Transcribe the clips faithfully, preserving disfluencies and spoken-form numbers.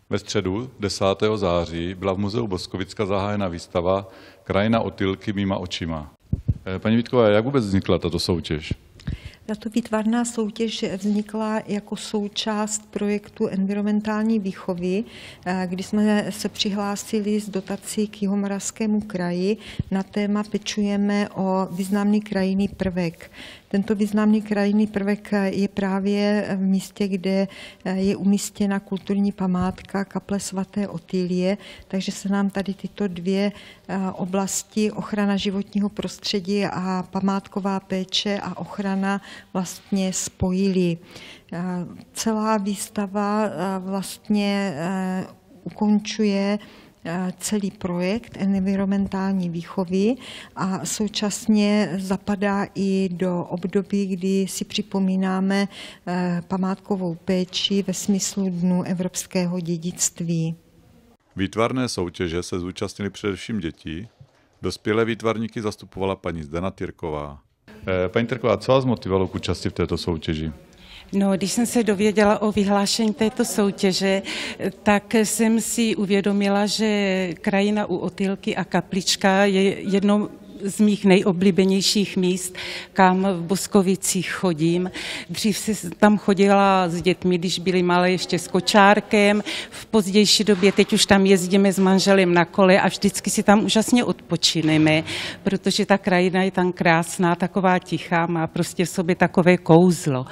Ve středu desátého září byla v Muzeu Boskovicka zahájena výstava Krajina Otýlky mýma očima. Paní Vítková, jak vůbec vznikla tato soutěž? Tato výtvarná soutěž vznikla jako součást projektu environmentální výchovy, kdy jsme se přihlásili s dotací k Jihomoravskému kraji na téma Pečujeme o významný krajinný prvek. Tento významný krajinný prvek je právě v místě, kde je umístěna kulturní památka kaple svaté Otýlie, takže se nám tady tyto dvě oblasti, ochrana životního prostředí a památková péče a ochrana, vlastně spojily. Celá výstava vlastně ukončuje celý projekt environmentální výchovy a současně zapadá i do období, kdy si připomínáme památkovou péči ve smyslu Dnu evropského dědictví. Výtvarné soutěže se zúčastnili především děti. Dospělé výtvarníky zastupovala paní Zdena Tyrková. Paní Tyrková, co vás motivovalo k účasti v této soutěži? No, když jsem se dověděla o vyhlášení této soutěže, tak jsem si uvědomila, že krajina u Otýlky a kaplička je jednou z mých nejoblíbenějších míst, kam v Boskovicích chodím. Dřív si tam chodila s dětmi, když byly malé, ještě s kočárkem. V pozdější době teď už tam jezdíme s manželem na kole a vždycky si tam úžasně odpočineme, protože ta krajina je tam krásná, taková tichá, má prostě v sobě takové kouzlo.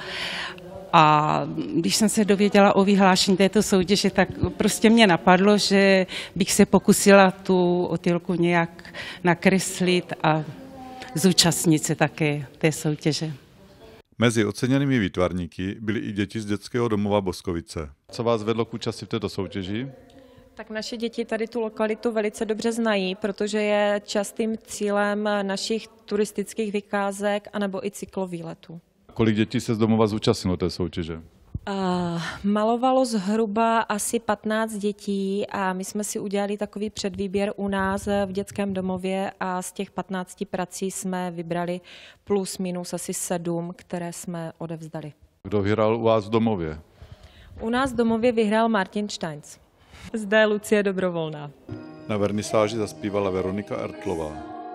A když jsem se dověděla o vyhlášení této soutěže, tak prostě mě napadlo, že bych se pokusila tu Otýlku nějak nakreslit a zúčastnit se také té soutěže. Mezi oceněnými výtvarníky byly i děti z dětského domova Boskovice. Co vás vedlo k účasti v této soutěži? Tak naše děti tady tu lokalitu velice dobře znají, protože je častým cílem našich turistických vykázek anebo i cyklovýletů. Kolik dětí se z domova zúčastnilo té soutěže? Uh, malovalo zhruba asi patnáct dětí a my jsme si udělali takový předvýběr u nás v dětském domově a z těch patnácti prací jsme vybrali plus minus asi sedm, které jsme odevzdali. Kdo vyhrál u vás v domově? U nás v domově vyhrál Martin Steins. Zde Lucie Dobrovolná. Na vernisáži zaspívala Veronika Ertlová.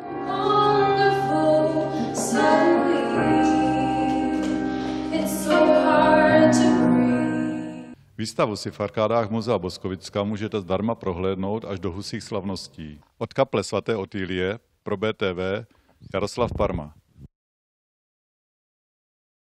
Výstavu si v arkádách Muzea Boskovicka můžete zdarma prohlédnout až do husích slavností. Od kaple svaté Otýlie pro B T V Jaroslav Parma.